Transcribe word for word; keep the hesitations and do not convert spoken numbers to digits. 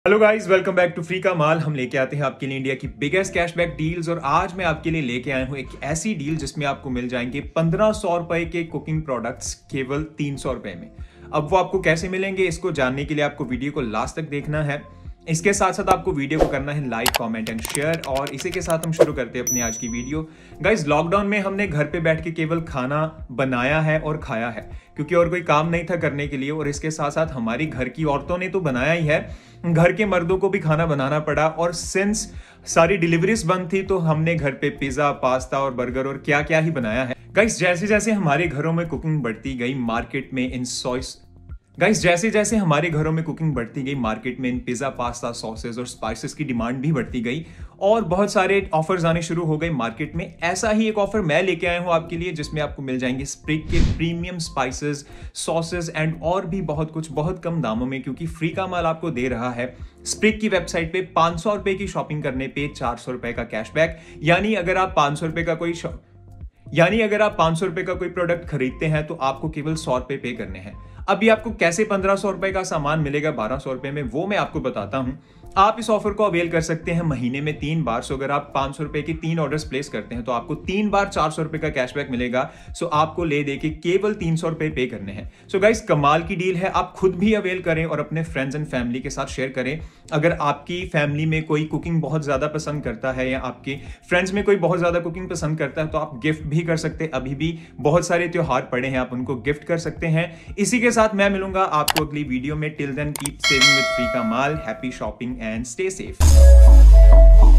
Hello guys, welcome back to free का माल। हम लेके आते हैं आपके लिए इंडिया की बिगेस्ट कैशबैक डील्स और आज मैं आपके लिए लेके आया हूं एक ऐसी डील जिसमें आपको मिल जाएंगे पंद्रह सौ रुपए के कुकिंग प्रोडक्ट्स केवल तीन सौ रुपए में। अब वो आपको कैसे मिलेंगे, इसको जानने के लिए आपको वीडियो को लास्ट तक देखना है। इसके साथ साथ आपको वीडियो को करना है लाइक, कमेंट एंड शेयर। और इसी के साथ हम शुरू करते हैं अपनी आज की वीडियो। गाइस, लॉकडाउन में हमने घर पे बैठ के केवल खाना बनाया है और खाया है, क्योंकि और कोई काम नहीं था करने के लिए। और इसके साथ साथ हमारी घर की औरतों ने तो बनाया ही है, घर के मर्दों को भी खाना बनाना पड़ा। और सिंस सारी डिलीवरीज बंद थी तो हमने घर पे पिज्जा, पास्ता और बर्गर और क्या क्या ही बनाया है। गाइस, जैसे जैसे हमारे घरों में कुकिंग बढ़ती गई, मार्केट में इन सॉइस गाइस जैसे जैसे हमारे घरों में कुकिंग बढ़ती गई, मार्केट में इन पिज्जा, पास्ता, सॉसेज और स्पाइसेस की डिमांड भी बढ़ती गई और बहुत सारे ऑफर्स आने शुरू हो गए मार्केट में। ऐसा ही एक ऑफर मैं लेके आया हूं आपके लिए, जिसमें आपको मिल जाएंगे स्प्रिग के प्रीमियम स्पाइसेस, सॉसेज एंड और भी बहुत कुछ बहुत कम दामों में, क्योंकि फ्री का माल आपको दे रहा है स्प्रिग की वेबसाइट पे पांच सौ रुपए की शॉपिंग करने पे चार सौ रुपए का कैशबैक। यानी अगर आप पांच सौ रुपए का कोई यानी अगर आप पांच सौ रुपए का कोई प्रोडक्ट खरीदते हैं तो आपको केवल सौ रुपए पे करने हैं। अभी आपको कैसे पंद्रह सौ रुपए का सामान मिलेगा बारह सौ रुपए में, वो मैं आपको बताता हूं। आप इस ऑफर को अवेल कर सकते हैं महीने में तीन बार। सो अगर आप पांच सौ रुपए की तीन ऑर्डर्स प्लेस करते हैं तो आपको तीन बार चार सौ रुपए का कैशबैक मिलेगा। सो आपको ले दे के केवल तीन सौ रुपए पे करने हैं। सो गाइस, कमाल की डील है, आप खुद भी अवेल करें और अपने फ्रेंड्स एंड फैमिली के साथ शेयर करें। अगर आपकी फैमिली में कोई कुकिंग बहुत ज्यादा पसंद करता है या आपके फ्रेंड्स में कोई बहुत ज्यादा कुकिंग पसंद करता है तो आप गिफ्ट भी कर सकते हैं। अभी भी बहुत सारे त्योहार पड़े हैं, आप उनको गिफ्ट कर सकते हैं। इसी के साथ मैं मिलूंगा आपको अगली वीडियो में। Till then keep saving with free का माल। Happy shopping and stay safe.